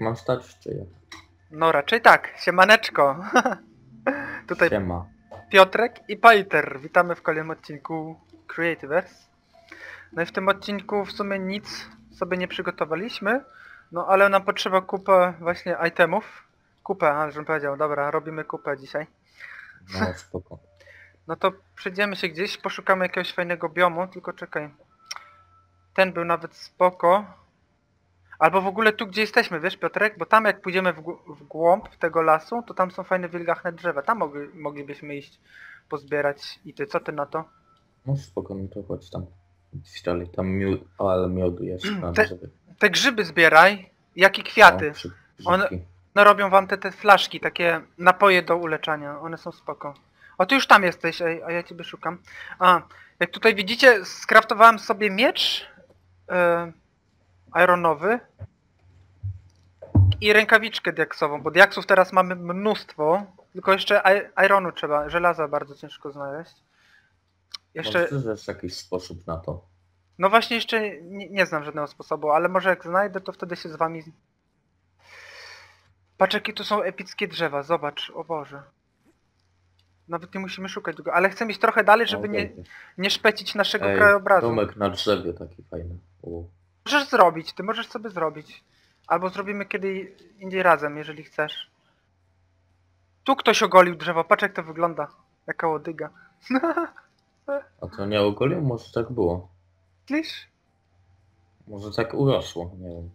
mam stać, czy jak? No raczej tak, siemaneczko. Tutaj Siema. Piotrek i Pajter. Witamy w kolejnym odcinku Creativerse. No i w tym odcinku w sumie nic sobie nie przygotowaliśmy. No ale nam potrzeba kupę właśnie itemów. Kupę, żebym powiedział, dobra, robimy kupę dzisiaj. No spoko. No to przejdziemy się gdzieś, poszukamy jakiegoś fajnego biomu, tylko czekaj. Ten był nawet spoko. Albo w ogóle tu, gdzie jesteśmy, wiesz, Piotrek? Bo tam jak pójdziemy w głąb tego lasu, to tam są fajne wilgachne drzewa. Tam moglibyśmy iść pozbierać. I ty, co ty na to? No spoko, no to chodź tam. Gdzieś dalej. Tam miód, ale miodu jest na Te- drzewie. Te grzyby zbieraj, jak i kwiaty. One Grzybki. no, robią wam te flaszki, takie napoje do uleczania. One są spoko. O, ty już tam jesteś, a ja ciebie szukam. A, jak tutaj widzicie, skraftowałem sobie miecz ironowy i rękawiczkę diaksową, bo diaksów teraz mamy mnóstwo, tylko jeszcze ironu trzeba, żelaza bardzo ciężko znaleźć. Jeszcze, Może też jest jakiś sposób na to. no właśnie jeszcze nie znam żadnego sposobu, ale może jak znajdę, to wtedy się z wami... Patrz jakie tu są epickie drzewa, zobacz, o Boże. Nawet nie musimy szukać długo, ale chcę iść trochę dalej, żeby nie szpecić naszego krajobrazu. Domek na drzewie taki fajny. O. Możesz zrobić, ty możesz sobie zrobić. Albo zrobimy kiedy indziej razem, jeżeli chcesz. Tu ktoś ogolił drzewo, patrz jak to wygląda. Jaka łodyga. A to nie ogolił? Może tak było. Myślisz? Może tak urosło, nie wiem.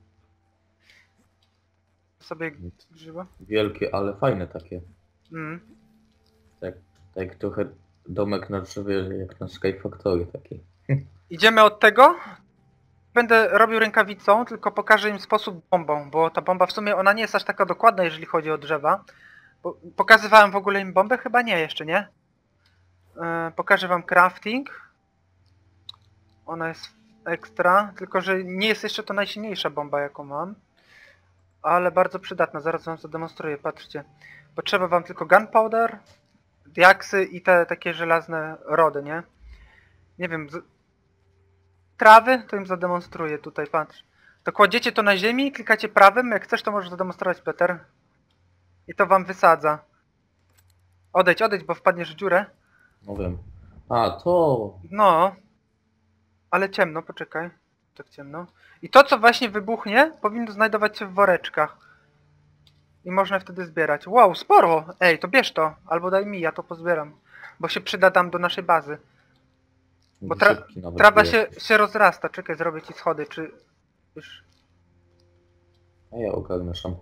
Sobie grzyba. Wielkie, ale fajne takie. Mm. Tak trochę domek na drzewie jak na Sky Factory taki. Idziemy od tego. Będę robił rękawicą, tylko pokażę im sposób bombą, bo ta bomba w sumie ona nie jest aż taka dokładna, jeżeli chodzi o drzewa. Pokazywałem w ogóle im bombę? Chyba nie, jeszcze nie. Pokażę wam crafting. Ona jest ekstra, tylko że nie jest jeszcze to najsilniejsza bomba jaką mam. Ale bardzo przydatna, zaraz wam zademonstruję, patrzcie. Potrzeba wam tylko gunpowder, diaksy i te takie żelazne rody, nie? Nie wiem, trawy, to im zademonstruję tutaj, patrz. To kładziecie to na ziemi, klikacie prawym, jak chcesz to możesz zademonstrować, Peter. I to wam wysadza. Odejdź, bo wpadniesz w dziurę. No wiem. A, to... No. Ale ciemno, poczekaj. Tak ciemno. I to co właśnie wybuchnie, powinno znajdować się w woreczkach. I można wtedy zbierać. Wow, sporo! Ej, to bierz to. Albo daj mi, ja to pozbieram. Bo się przyda tam do naszej bazy. Bo trawa się rozrasta. Czekaj, zrobię ci schody, czy... Już... A ja ogarnę sam.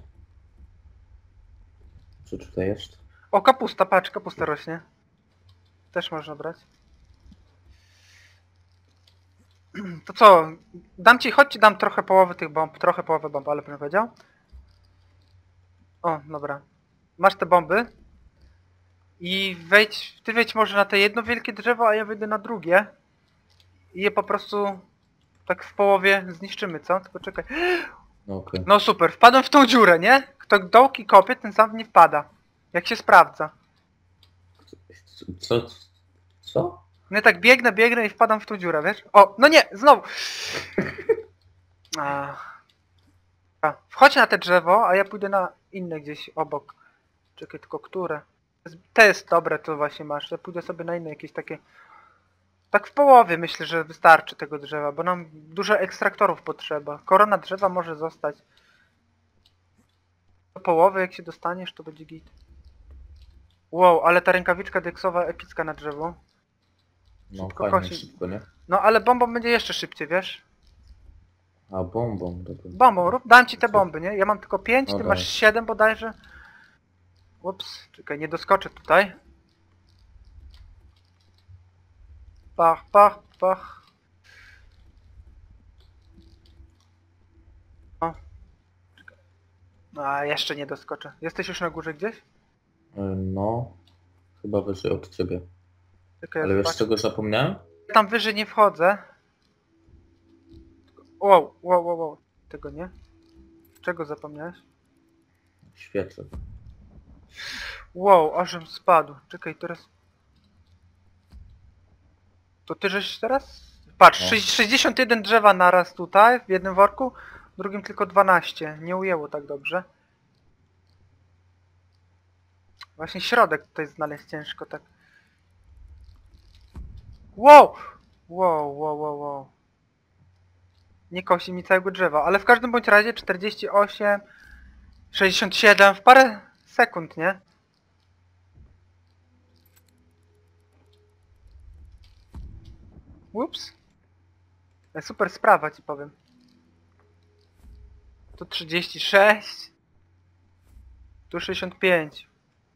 Co tutaj jest? O, kapusta, patrz, kapusta rośnie. Też można brać. To co? Chodź ci dam trochę połowy tych bomb, trochę połowę bomb, ale bym powiedział. O, dobra. Masz te bomby. I ty wejdź może na te jedno wielkie drzewo, a ja wejdę na drugie. I je po prostu tak w połowie zniszczymy, co? Tylko czekaj. No okej. No super, wpadłem w tą dziurę, nie? Kto dołki kopie, ten sam nie wpada. Jak się sprawdza. Co? No tak biegnę i wpadam w tą dziurę, wiesz? O, no nie, znowu! Wchodź na te drzewo, a ja pójdę na inne gdzieś obok. Czekaj, tylko które? Te jest dobre, to właśnie masz. Ja pójdę sobie na inne jakieś takie... Tak w połowie myślę, że wystarczy tego drzewa, bo nam dużo ekstraktorów potrzeba. Korona drzewa może zostać. Do połowy jak się dostaniesz, to będzie git. Wow, ale ta rękawiczka deksowa epicka na drzewo. No Szybko fajnie, kosi. szybko, nie? No ale bombą będzie jeszcze szybciej, wiesz? A bombą, dobra. Bombą, dam ci te bomby, nie? Ja mam tylko 5, ty Dobra. masz 7 bodajże. Ups, czekaj, nie doskoczę tutaj. Pach, pach, pach. O. Czekaj. A, jeszcze nie doskoczę. Jesteś już na górze gdzieś? No, chyba wyżej od ciebie. Czekaj, Ale ja wiesz zobaczę. czego zapomniałem? Tam wyżej nie wchodzę. Wow. Tego nie. Czego zapomniałeś? Świecę. Wow, ażem spadł. Czekaj, teraz... To ty żeś teraz? Patrz, No. 61 drzewa naraz tutaj, w jednym worku. drugim tylko 12. Nie ujęło tak dobrze. Właśnie środek tutaj znaleźć ciężko, tak. Wow! Wow. Nie kosi mi całego drzewa, ale w każdym bądź razie 48, 67 w parę sekund, nie? Ups. Super sprawa, ci powiem. Tu 36. Tu 65.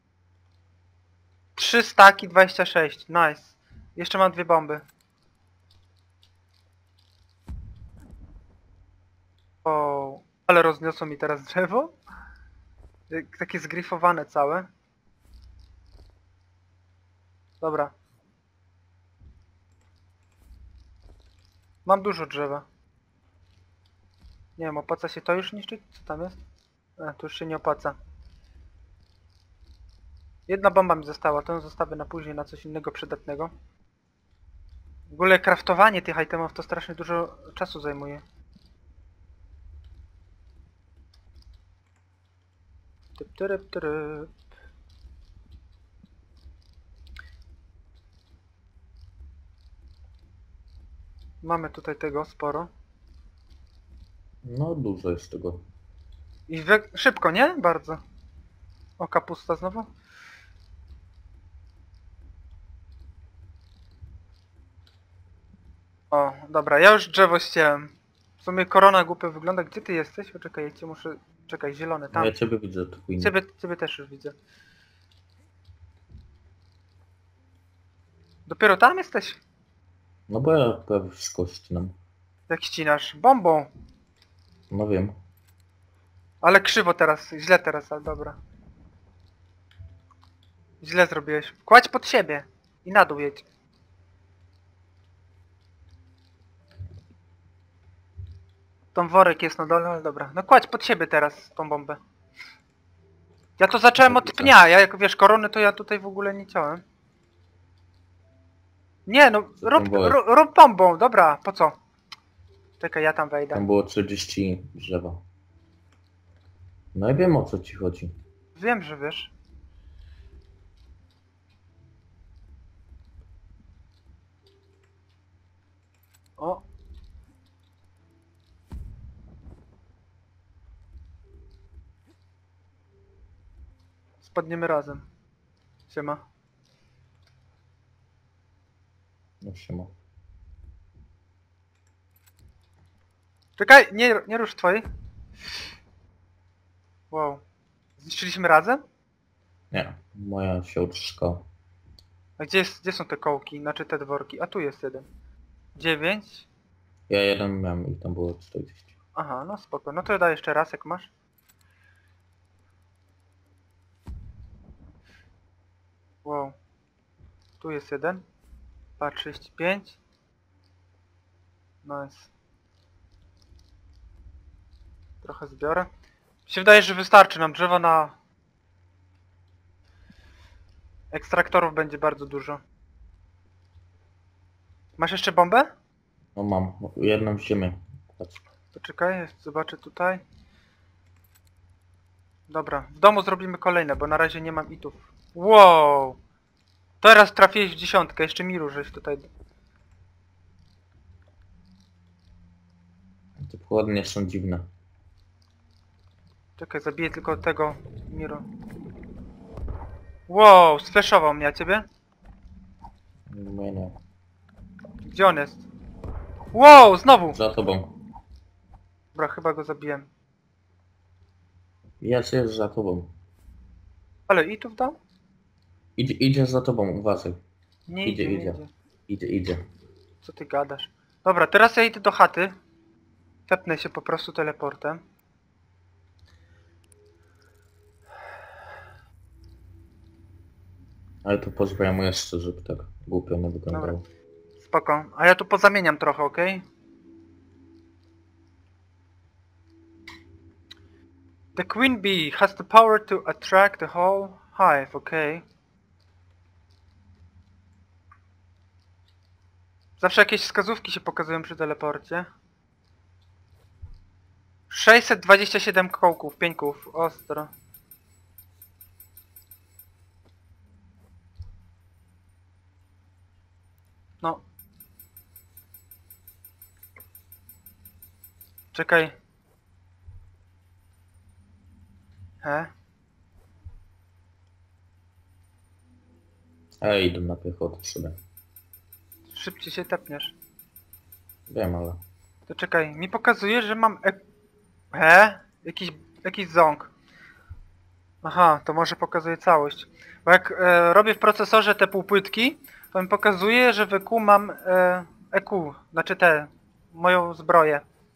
3 staki 26. Nice. Jeszcze mam 2 bomby. O, ale rozniosło mi teraz drzewo. Takie zgrifowane całe. Dobra. Mam dużo drzewa. Nie wiem, opłaca się to już niszczyć? Co tam jest? To już się nie opłaca. Jedna bomba mi została, to ją zostawię na później, na coś innego przydatnego. W ogóle craftowanie tych itemów to strasznie dużo czasu zajmuje. Typ. Mamy tutaj tego sporo. No dużo jest tego. I szybko, nie? Bardzo. O, kapusta znowu. O, dobra, ja już drzewo ścięłem. W sumie korona głupio wygląda. Gdzie ty jesteś? Poczekaj, ja cię muszę... Czekaj, zielony, tam. No ja ciebie widzę, twój. Ciebie też już widzę. Dopiero tam jesteś? No bo ja prawie wszystko ścinam. Jak ścinasz? Bombą! No wiem. Ale krzywo teraz, źle teraz, ale dobra. Źle zrobiłeś. Kładź pod siebie i na dół jedź. Tą worek jest na dole, ale dobra. No kładź pod siebie teraz tą bombę. Ja to zacząłem od pnia, ja jak wiesz korony to ja tutaj w ogóle nie ciąłem. Nie no, rób bombą, dobra, po co? Czekaj, ja tam wejdę. Tam było 30 drzewa. No ja wiem o co ci chodzi. Wiem, że wiesz. O. Spadniemy razem. Siema. No siema. Czekaj, nie rusz twojej. Wow. Zniszczyliśmy razem? Nie, moja się utrzykała. A gdzie są te kołki? Znaczy te dworki? A tu jest jeden. 9. Ja jeden miałem i tam było 40. Aha, no spoko. No to daj jeszcze raz jak masz. Wow. Tu jest jeden. Patrz, 35. Nice. Trochę zbiorę. Mi się wydaje, że wystarczy nam drzewa na... Ekstraktorów będzie bardzo dużo. Masz jeszcze bombę? No mam, jedną w ziemię. Patrz. Poczekaj, zobaczę tutaj. Dobra, w domu zrobimy kolejne, bo na razie nie mam itów. Wow! Teraz trafiłeś w 10, jeszcze Miru żeś tutaj... Te chłodnie są dziwne. Czekaj, zabiję tylko tego Miru. Wow, sflashował mnie, a ciebie? Nie, nie. Gdzie on jest? Wow, znowu! Za tobą. Dobra, chyba go zabiłem. Jest za tobą. Ale itów dał? Idzie za tobą, uważaj. Nie Idzie, idzie, idzie. nie idzie. Idzie. Co ty gadasz? Dobra, teraz ja idę do chaty. Tepnę się po prostu teleportem. Ale to pozbieram jeszcze, żeby tak głupio nie wyglądało. Spoko. A ja tu pozamieniam trochę, okej? The queen bee has the power to attract the whole hive, okej? Zawsze jakieś wskazówki się pokazują przy teleporcie. 627 kołków, pieńków, ostro. No. Czekaj. Idę na piechotę sobie. Szybciej się tepniesz. Wiem, ale... To czekaj, mi pokazuje, że mam jakiś ząg. Aha, to może pokazuje całość. Bo jak robię w procesorze te półpłytki, to mi pokazuje, że w EQ mam EQ, znaczy moją zbroję.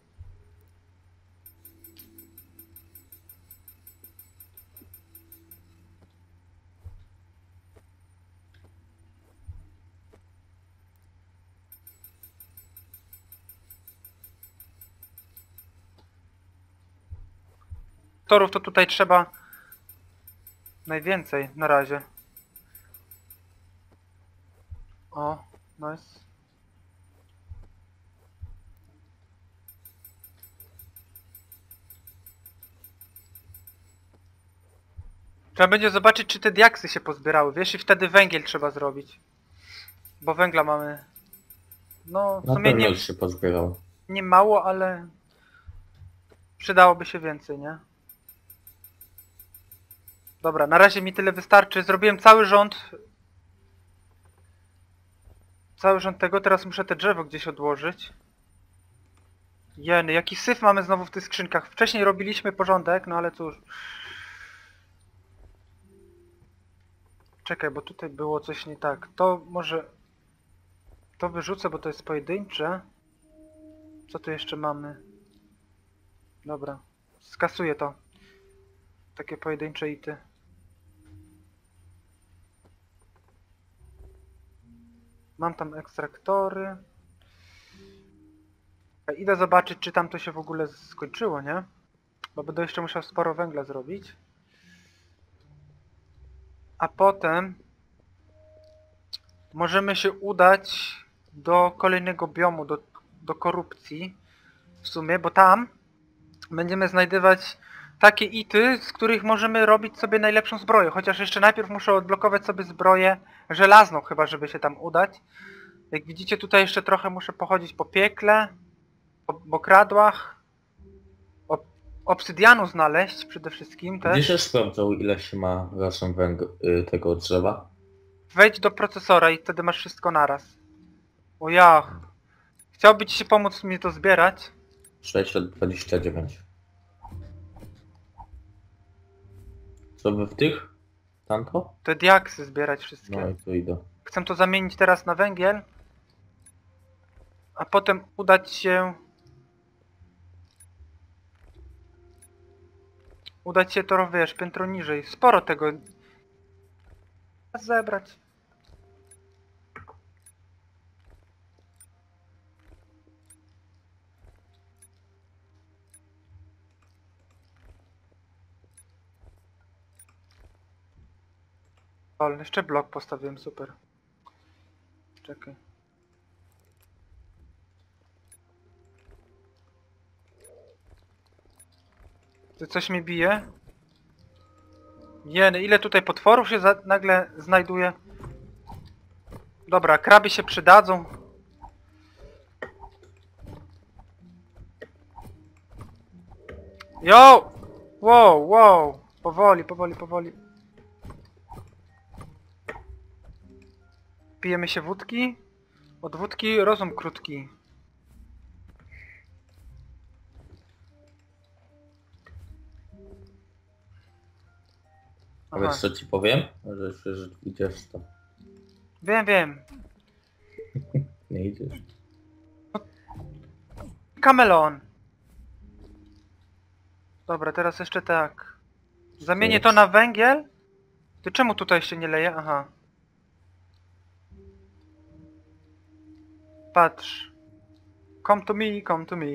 Torów to tutaj trzeba najwięcej na razie. O, nice. Trzeba będzie zobaczyć, czy te diaksy się pozbierały, wiesz, i wtedy węgiel trzeba zrobić. Bo węgla mamy... No, w Na sumie pewno już się pozbierał. nie mało, ale... Przydałoby się więcej, nie? Dobra, na razie mi tyle wystarczy. Zrobiłem cały rząd. Cały rząd tego, teraz muszę te drzewo gdzieś odłożyć. Jeny, jaki syf mamy znowu w tych skrzynkach. Wcześniej robiliśmy porządek, no ale cóż. Czekaj, bo tutaj było coś nie tak. To może... To wyrzucę, bo to jest pojedyncze. Co tu jeszcze mamy? Dobra. Skasuję to. Takie pojedyncze ity. Mam tam ekstraktory. Idę zobaczyć, czy tam to się w ogóle skończyło, nie? Bo będę jeszcze musiał sporo węgla zrobić. A potem możemy się udać do kolejnego biomu, do korupcji. W sumie, bo tam będziemy znajdywać takie ity, z których możemy robić sobie najlepszą zbroję. Chociaż jeszcze najpierw muszę odblokować sobie zbroję żelazną chyba, żeby się tam udać. Jak widzicie, tutaj jeszcze trochę muszę pochodzić po piekle, po kradłach. Obsydianu znaleźć przede wszystkim Gdzie też. się sprawdzał, ile się ma razem tego drzewa? Wejdź do procesora i wtedy masz wszystko naraz. O ja. Chciałby ci się pomóc mi to zbierać. 629. Co wy w tych? Tamto? Te diaksy zbierać wszystkie. No i tu idę. Chcę to zamienić teraz na węgiel. A potem udać się... Udać się to, wiesz, piętro niżej. Sporo tego... zebrać. O, jeszcze blok postawiłem, super. Czekaj. Ty coś mi bije? Jeny, ile tutaj potworów się nagle znajduje? Dobra, kraby się przydadzą. Yo! Wow, wow! Powoli, powoli, powoli. Pijemy się wódki. Od wódki rozum krótki. A wiesz co ci powiem? Że już jest 20. Wiem, wiem. Nie idziesz. Kamelon. Dobra, teraz jeszcze tak. Zamienię to na węgiel. Ty czemu tutaj się nie leje? Aha. Patrz. Come to me, come to me.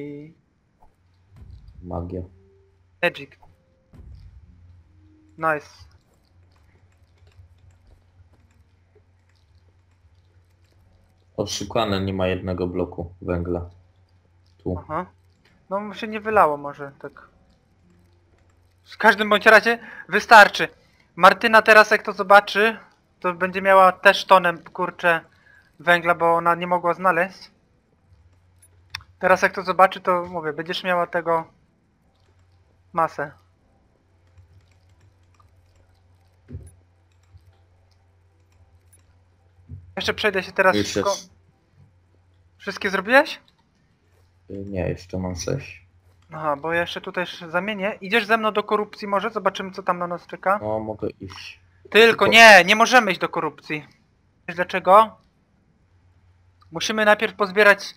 Magia. Magic. Nice. Oszukane, nie ma jednego bloku węgla. Tu. Aha. No mu się nie wylało może, tak. W każdym bądź razie wystarczy. Martyna teraz jak to zobaczy, to będzie miała też tonę, kurczę, węgla, bo ona nie mogła znaleźć. Teraz jak to zobaczy, to mówię, będziesz miała tego masę. Jeszcze przejdę się teraz Już szybko. jest. Wszystkie zrobiłeś? Nie, jeszcze mam 6. Aha, bo ja jeszcze tutaj zamienię. Idziesz ze mną do korupcji może? Zobaczymy co tam na nas czeka. No, mogę iść. Tylko nie, nie możemy iść do korupcji. Wiesz dlaczego? Musimy najpierw pozbierać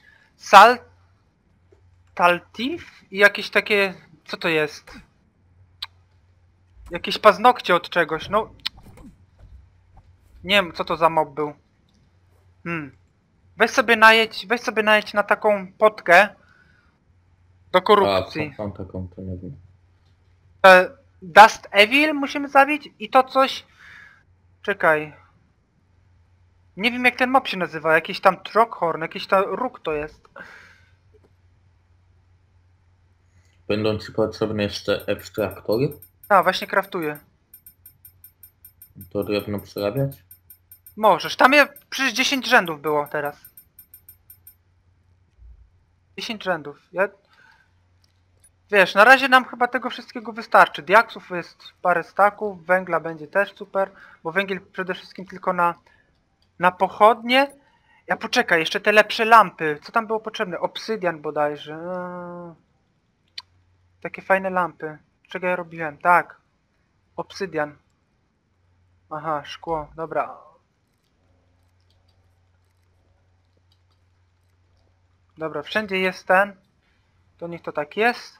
taltif i jakieś takie... Co to jest? Jakieś paznokcie od czegoś, no... Nie wiem co to za mob był. Weź sobie najedź na taką potkę do korupcji. Mam taką, to nie wiem. Dust Evil musimy zabić i to coś... Czekaj. Nie wiem jak ten mob się nazywa, jakiś tam Trockhorn, jakiś tam róg to jest. Będą ci potrzebne jeszcze ekstraktory? A, właśnie craftuję. To drewno przerabiać? Możesz, tam przecież 10 rzędów było teraz. 10 rzędów. Wiesz, na razie nam chyba tego wszystkiego wystarczy. Diaksów jest parę staków, węgla będzie też super, bo węgiel przede wszystkim tylko na pochodnie. Ja poczekaj, jeszcze te lepsze lampy. Co tam było potrzebne? Obsydian bodajże. Takie fajne lampy. Czego ja robiłem? Tak. Obsydian. Aha, szkło. Dobra. Dobra, wszędzie jest ten. To niech to tak jest.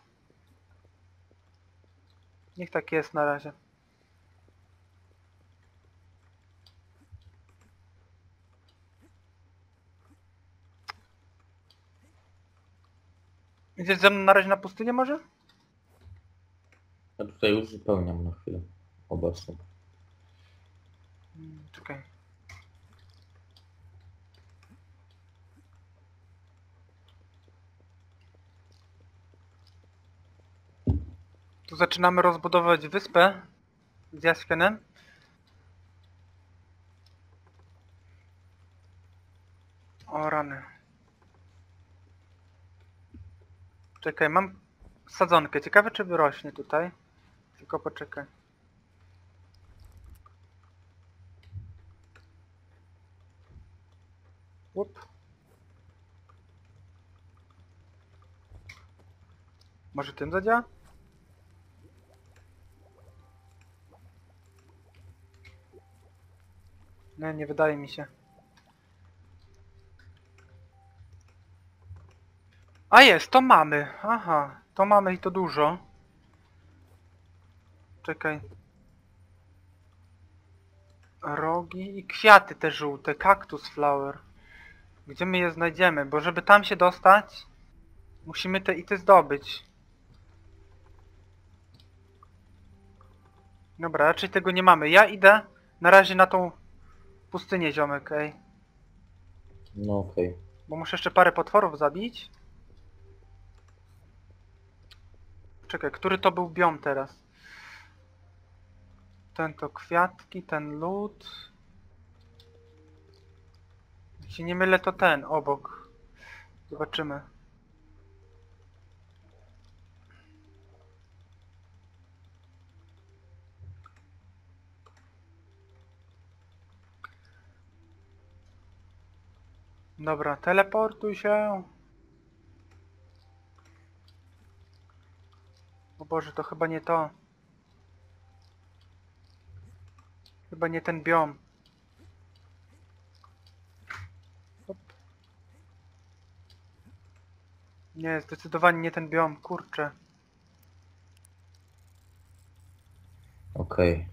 Niech tak jest na razie. Idziesz ze mną na razie na pustynię może? Ja tutaj uzupełniam na chwilę obecną. Czekaj. Tu zaczynamy rozbudować wyspę z Jaskenem. O rany. Czekaj, mam sadzonkę. Ciekawe czy wyrośnie tutaj. Tylko poczekaj. Łup. Może tym zadziała? Nie, nie wydaje mi się. A jest, to mamy. Aha, to mamy i to dużo. Czekaj. Rogi i kwiaty te żółte, cactus flower. Gdzie my je znajdziemy? Bo żeby tam się dostać, musimy te ity zdobyć. Dobra, raczej tego nie mamy. Ja idę na razie na tą pustynię, ziomek, ej. No okej. Bo muszę jeszcze parę potworów zabić. Czekaj, który to był biom teraz? Ten to kwiatki, ten lód. Jak się nie mylę, to ten obok. Zobaczymy. Dobra, teleportuj się. O Boże, to chyba nie to. Chyba nie ten biom. Hop. Nie, zdecydowanie nie ten biom, kurczę. Okej.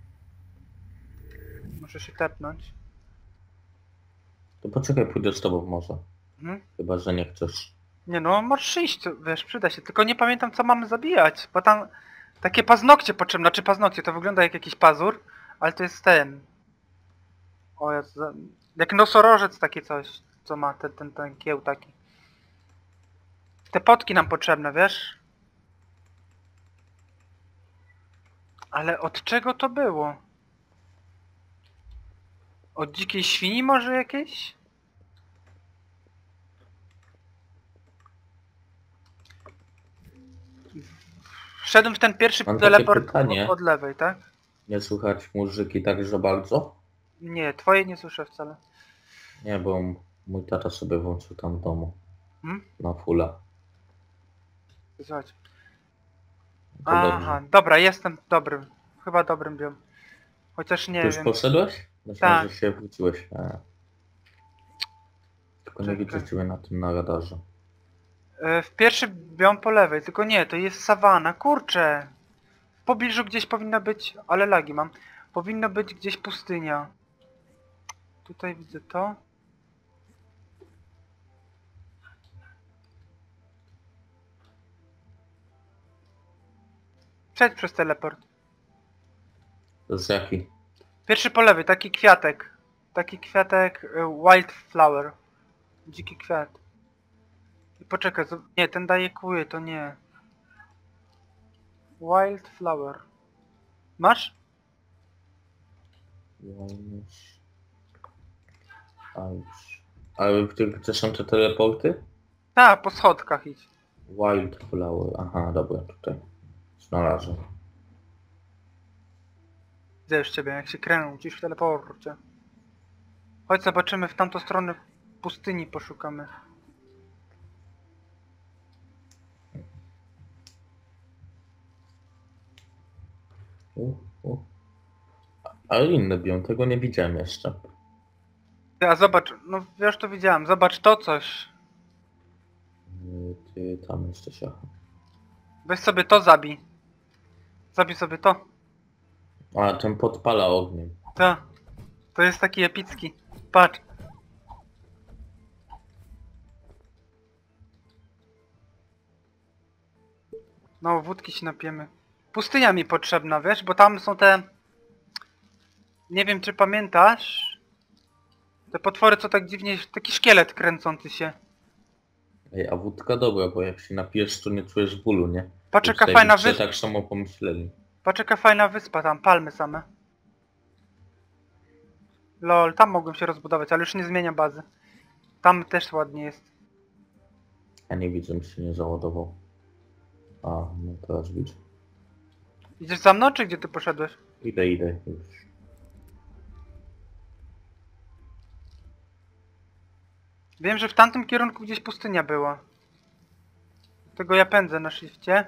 Muszę się tepnąć. To poczekaj, pójdę z tobą może. Mhm. Chyba, że nie chcesz. Nie no, możesz iść, wiesz, przyda się. Tylko nie pamiętam co mamy zabijać, bo tam takie paznokcie potrzebne. Znaczy paznokcie, to wygląda jak jakiś pazur, ale to jest ten. O, jak nosorożec takie coś, co ma ten kieł taki. Te potki nam potrzebne, wiesz? Ale od czego to było? Od dzikiej świni może jakieś? Wszedłem w ten pierwszy Mam takie teleport pytanie. od lewej, tak? Nie słychać muzyki tak za bardzo? Nie, twojej nie słyszę wcale. Nie, bo mój tata sobie włączył tam w domu. Hmm? Na fulla. Słuchajcie. To Aha, dobrze. dobra, jestem dobrym. Chyba dobrym biom. Chociaż Ty nie już wiem. poszedłeś? Myślałem, Tak. że się wróciłeś. Tylko nie widzę Czekaj. ciebie na tym na radarze. W pierwszy biom po lewej, tylko nie, to jest sawana. Kurczę! W pobliżu gdzieś powinna być, ale lagi mam. Powinna być gdzieś pustynia. Tutaj widzę to. Przejdź przez teleport. To jest jaki? Pierwszy po lewej, taki kwiatek. Taki kwiatek wildflower. Dziki kwiat. I poczekaj, nie, ten daje kły, to nie. Wildflower. Masz? Ale gdzie są te teleporty? Tak, po schodkach idź. Wildflower. Aha, dobra, tutaj. Znalazłem. Widzę już ciebie, jak się kręcisz w teleporcie. Chodź zobaczymy w tamtą stronę pustyni poszukamy. U. Ale inny biom, tego nie widziałem jeszcze. A zobacz, no wiesz to widziałem, zobacz to coś. Ty tam jesteś, aha. Weź sobie to zabij. Zabij sobie to. A, ten podpala ogniem. To. To jest taki epicki. Patrz. No, wódki się napijemy. Pustynia mi potrzebna, wiesz, bo tam są te... Nie wiem, czy pamiętasz? Te potwory, co tak dziwnie... Taki szkielet kręcący się. Ej, a wódka dobra, bo jak się napijesz, to nie czujesz bólu, nie? Patrz, I jaka tutaj fajna ludzie wyspa. tak samo pomyśleli. Patrz, jaka fajna wyspa tam, palmy same. Lol, tam mogłem się rozbudować, ale już nie zmienia bazy. Tam też ładnie jest. Ja nie widzę, mi się nie załadował. A, no teraz widzę. Idziesz za mną, czy gdzie ty poszedłeś? Idę już. Wiem, że w tamtym kierunku gdzieś pustynia była. Tego ja pędzę na shifcie.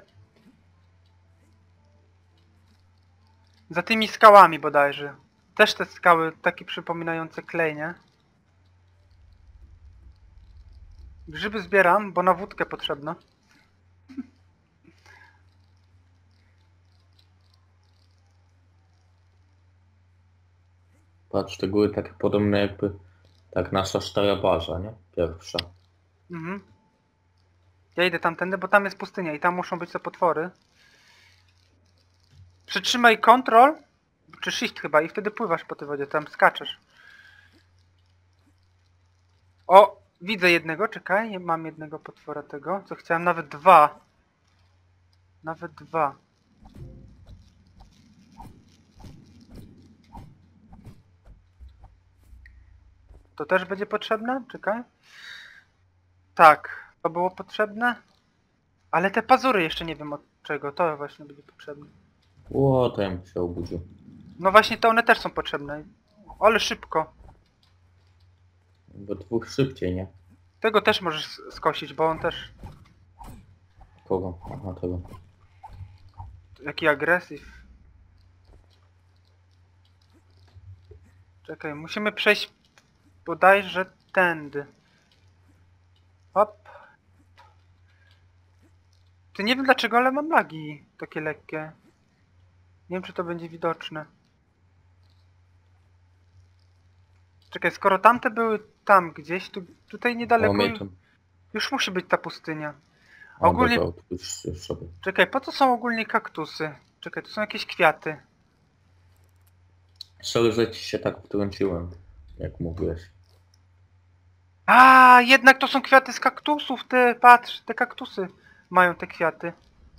Za tymi skałami bodajże. Też te skały takie przypominające klej, nie? Grzyby zbieram, bo na wódkę potrzebna. Patrz, te góry takie podobne jakby... Tak nasza stara baza, nie? Pierwsza. Mhm. Ja idę tamtędy, bo tam jest pustynia i tam muszą być te potwory. Przytrzymaj Ctrl, czy Shift chyba i wtedy pływasz po tej wodzie, tam skaczesz. O, widzę jednego, czekaj, mam jednego potwora tego, co chciałem, nawet dwa. Nawet dwa. To też będzie potrzebne? Czekaj. Tak, to było potrzebne. Ale te pazury jeszcze nie wiem od czego, to właśnie będzie potrzebne. Ło, to ja bym się obudził. No właśnie to one też są potrzebne. Ale szybko. Bo dwóch szybciej, nie? Tego też możesz skosić, bo on też... Kogo? Aha, tego. Jaki agresyw. Czekaj, musimy przejść bodajże tędy. Hop. Ty nie wiem dlaczego, ale mam lagi takie lekkie. Nie wiem czy to będzie widoczne. Czekaj, skoro tamte były tam gdzieś, to tutaj niedaleko O, tam. już musi być ta pustynia. O, Ogólnie... dobra, już sobie. Czekaj, po co są ogólnie kaktusy? Czekaj, to są jakieś kwiaty. Sorry, że ci się tak wtrąciłem, jak mówiłeś. A, jednak to są kwiaty z kaktusów, ty, patrz, te kaktusy mają te kwiaty.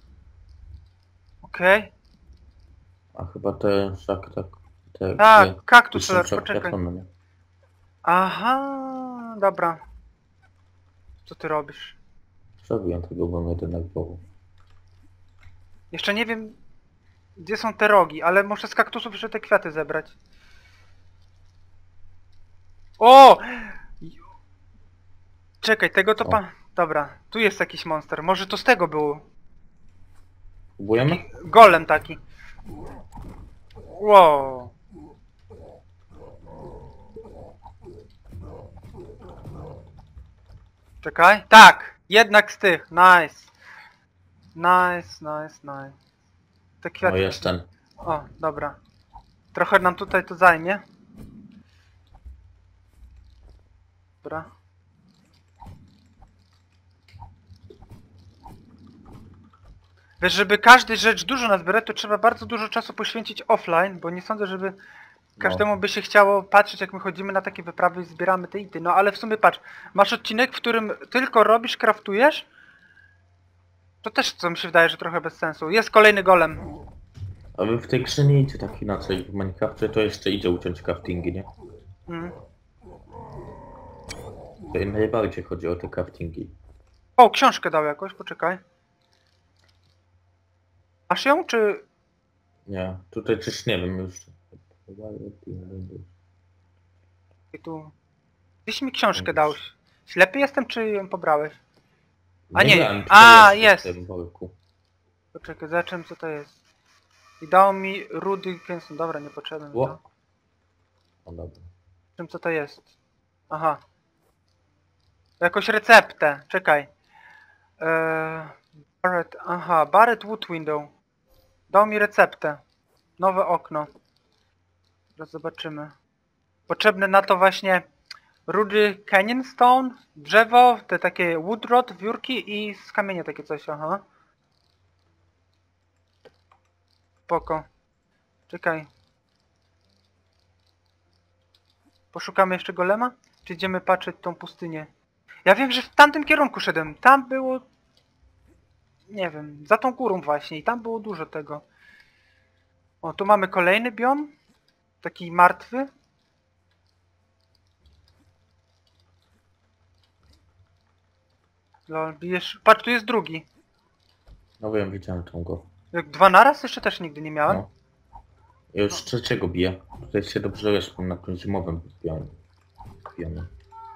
Okej. A chyba te szak, tak, te Tak, kaktus, już są zobacz, poczekaj. przekraczone, nie? Aha, dobra. Co ty robisz? Zrobiłem tego, bo mnie jednak było. Jeszcze nie wiem, gdzie są te rogi, ale muszę z kaktusów jeszcze te kwiaty zebrać. O! Czekaj, tego to O. pan... Dobra, tu jest jakiś monster. Może to z tego było. Próbujemy? Golem taki. Wow. Czekaj. Tak! Jednak z tych. Nice. Nice. Te No kwiaty. jest ten. O, dobra. Trochę nam tutaj to zajmie. Dobra. Wiesz, żeby każdy rzecz dużo nazbierać, to trzeba bardzo dużo czasu poświęcić offline, bo nie sądzę, żeby każdemu by się chciało patrzeć, jak my chodzimy na takie wyprawy i zbieramy te ity. No ale w sumie patrz, masz odcinek, w którym tylko robisz, craftujesz? To też, co mi się wydaje, że trochę bez sensu. Jest kolejny golem. A wy w tej grze nie idzie tak inaczej. W Minecrafcie to jeszcze idzie uciąć craftingi, nie? Mm. To najbardziej chodzi o te craftingi. O, książkę dał jakoś, poczekaj. Masz ją, czy... Nie, tutaj coś nie wiem już. tu... Gdzieś mi książkę dał. Ślepy jestem, czy ją pobrałeś? A nie, wiem, czy a, to jest. w tym worku. Poczekaj, zobaczymy co to jest. I dał mi rudy kęsą. Dobra, niepotrzebne mi to. O! O dobra. Czym co to jest? Aha. Jakąś receptę. Czekaj. Barrett, aha, Barrett Wood Window. Dał mi receptę. Nowe okno. Teraz zobaczymy. Potrzebne na to właśnie rudy canyon stone, drzewo, te takie woodrot, wiórki i z kamienia takie coś, aha. Spoko. Czekaj. Poszukamy jeszcze golema? Czy idziemy patrzeć tą pustynię? Ja wiem, że w tamtym kierunku szedłem. Tam było... Nie wiem, za tą górą właśnie. I tam było dużo tego. O, tu mamy kolejny biom. Taki martwy. Lol, bijesz... Patrz, tu jest drugi. No wiem, widziałem tą go. Jak dwa naraz? Jeszcze też nigdy nie miałem. No. Ja już trzeciego biję. Tutaj się dobrze reszpą na tym zimowym biomie.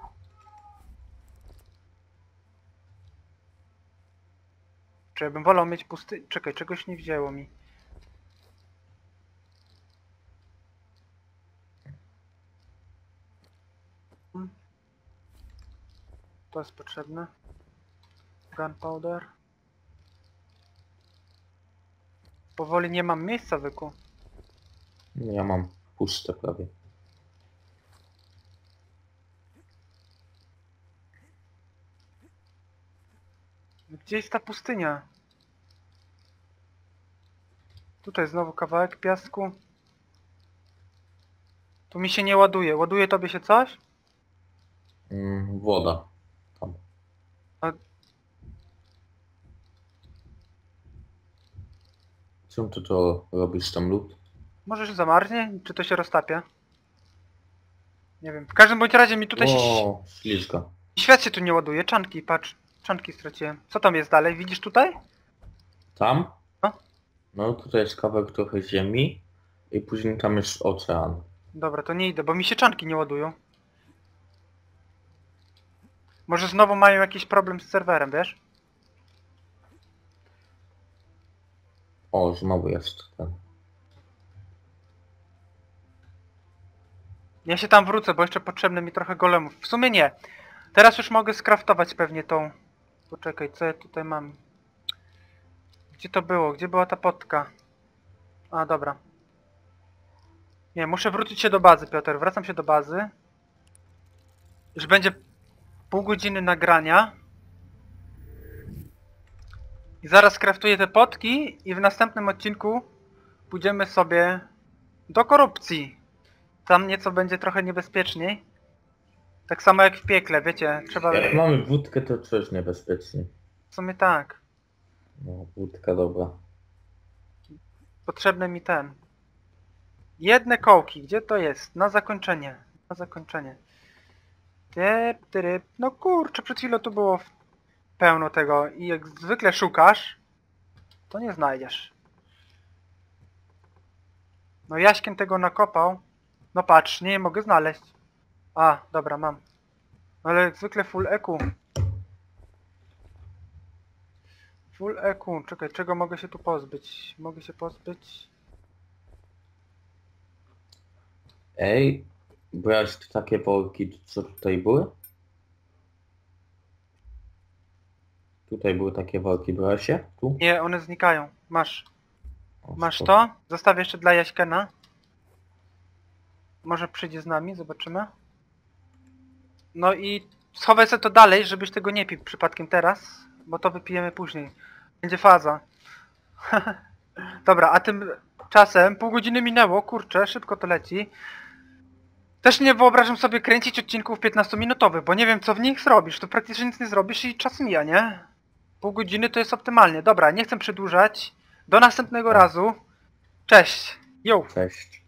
Czy ja bym wolał mieć pusty... Czekaj, czegoś nie wzięło mi. To jest potrzebne. Gunpowder. Powoli nie mam miejsca, wyku. Ja mam puste prawie. Gdzie jest ta pustynia? Tutaj znowu kawałek piasku. Tu mi się nie ładuje. Ładuje tobie się coś? Woda. Tam. A... Czym ty to robisz tam lód? Może się zamarznie? Czy to się roztapia? Nie wiem. W każdym bądź razie mi tutaj O, ślizga. świat się tu nie ładuje. Czanki, patrz. Czanki straciłem. Co tam jest dalej? Widzisz tutaj? Tam? No. No tutaj jest kawałek trochę ziemi i później tam jest ocean. Dobra, to nie idę, bo mi się czanki nie ładują. Może znowu mają jakiś problem z serwerem, wiesz? O, znowu jest ten. Ja się tam wrócę, bo jeszcze potrzebne mi trochę golemów. W sumie nie. Teraz już mogę skraftować pewnie tą... Poczekaj, co ja tutaj mam? Gdzie to było? Gdzie była ta potka? A, dobra. Nie, muszę wrócić się do bazy, Piotr. Wracam się do bazy. Już będzie pół godziny nagrania. I zaraz skraftuję te potki i w następnym odcinku pójdziemy sobie do korupcji. Tam nieco będzie trochę niebezpieczniej. Tak samo jak w piekle, wiecie, trzeba... Jak mamy wódkę, to czujesz niebezpiecznie. W sumie tak. No, wódka dobra. Potrzebny mi ten. Jedne kołki, gdzie to jest? Na zakończenie. Na zakończenie. Typ. No kurczę, przed chwilą tu było pełno tego i jak zwykle szukasz, to nie znajdziesz. No Jaśkiem tego nakopał. No patrz, nie mogę znaleźć. A, dobra, mam. Ale jak zwykle full EQ. Full EQ. Czekaj, czego mogę się tu pozbyć? Mogę się pozbyć... Ej, brałeś takie worki, co tutaj były? Tutaj były takie worki, brałeś je? Tu? Nie, one znikają. Masz. O, Masz spoko. to? Zostawię jeszcze dla Jaśkena. Może przyjdzie z nami, zobaczymy. No i schowaj sobie to dalej, żebyś tego nie pił przypadkiem teraz, bo to wypijemy później. Będzie faza. Dobra, a tymczasem pół godziny minęło, kurczę, szybko to leci. Też nie wyobrażam sobie kręcić odcinków 15-minutowych, bo nie wiem co w nich zrobisz. To praktycznie nic nie zrobisz i czas mija, nie? Pół godziny to jest optymalnie. Dobra, nie chcę przedłużać. Do następnego razu. Cześć. Jo. Cześć.